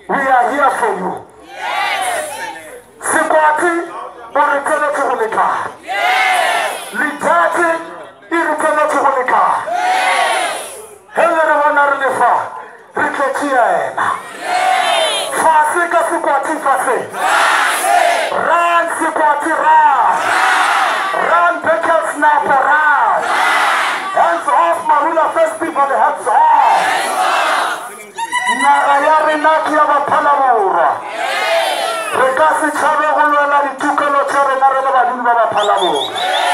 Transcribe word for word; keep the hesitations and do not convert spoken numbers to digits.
We are here for you. Sikwati, urekele kuhulika. Litati, irukele kuhulika. Helere wanarilifa, riketia ena. Fasi ka sikwati fasi. Run sikwati run. Run Beckel snapper run. Hands off Marula first people, hands off. Nagayari naki ya mapalamura. Rekasi chabe hulwela litukelo chabe narele badini baba palamura.